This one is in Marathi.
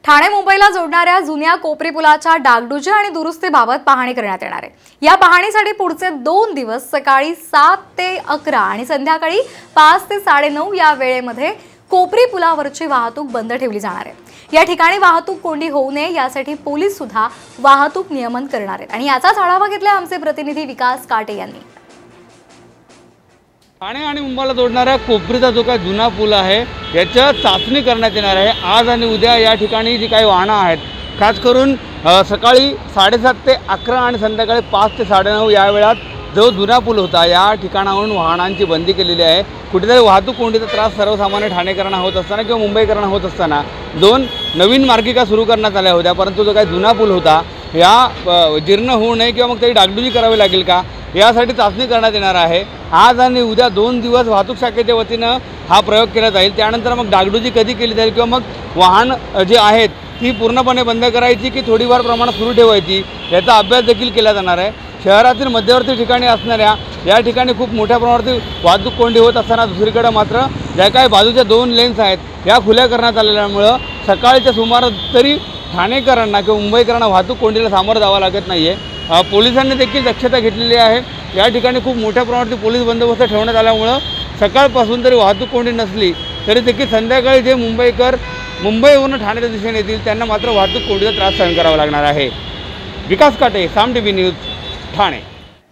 ठाणे मुंबईला जोडणाऱ्या जुन्या कोपरी पुलाच्या डागडुजी आणि दुरुस्तीबाबत पाहणी करण्यात येणार आहे। या पाहणीसाठी पुढचे 2 दिवस सकाळी 7 ते 11 आणि संध्याकाळी 5 ते 9:30 या वेळेमध्ये कोपरी पुलावरची वाहतूक बंद ठेवली जाणार आहे। या ठिकाणी वाहतूक कोंडी होऊ नये यासाठी पोलीस सुद्धा वाहतूक नियमन करणार आहेत आणि याचाच आढावा घेतला आमचे प्रतिनिधी विकास काटे यांनी। ठाणे आणि मुंबईला जोडणाऱ्या कोपरीचा जो काही जुना पूल आहे याच्या चाचणी करण्यात येणार आहे। आज आणि उद्या या ठिकाणी जी काही वाहनं आहेत, खास करून सकाळी 7:30 ते 11 आणि संध्याकाळी 5 ते 9:30 या वेळात जो जुना पूल होता या ठिकाणावरून वाहनांची बंदी केलेली आहे। कुठेतरी वाहतूक कोंडीचा त्रास सर्वसामान्य ठाणेकरांना होत असताना किंवा मुंबईकरांना होत असताना 2 नवीन मार्गिका सुरू करण्यात आल्या होत्या, परंतु जो काही जुना पूल होता या जीर्ण होऊ नये किंवा मग तरी डागडुजी करावी लागेल का यासाठी चाचणी करण्यात येणार आहे। आज आणि उद्या 2 दिवस वाहतूक शाखेच्या वतीनं हा प्रयोग केला जाईल। त्यानंतर मग डागडुजी कधी केली जाईल किंवा मग वाहन जे आहेत ती पूर्णपणे बंद करायची की थोडीफार प्रमाणात सुरू ठेवायची याचा अभ्यास देखील केला जाणार आहे। शहरातील मध्यवर्ती ठिकाणी असणाऱ्या या ठिकाणी खूप मोठ्या प्रमाणात वाहतूक कोंडी होत असताना दुसरीकडे मात्र ज्या काही बाजूच्या 2 लेन्स आहेत या खुल्या करण्यात आलेल्यामुळं सकाळच्या सुमारास तरी ठाणेकरांना किंवा मुंबईकरांना वाहतूक कोंडीला सामोरं जावं लागत नाही आहे। पोलिसांनी देखील दक्षता घेतलेली आहे। या ठिकाणी खूप मोठ्या प्रमाणात पोलीस बंदोबस्त ठेवण्यात आल्यामुळं सकाळपासून तरी वाहतूक कोंडी नसली तरी देखील संध्याकाळी जे मुंबईकर मुंबईवरून ठाण्याच्या दिशेने येतील त्यांना मात्र वाहतूक कोंडीचा त्रास सहन करावा लागणार आहे। विकास काटे, साम टीव्ही न्यूज, ठाणे।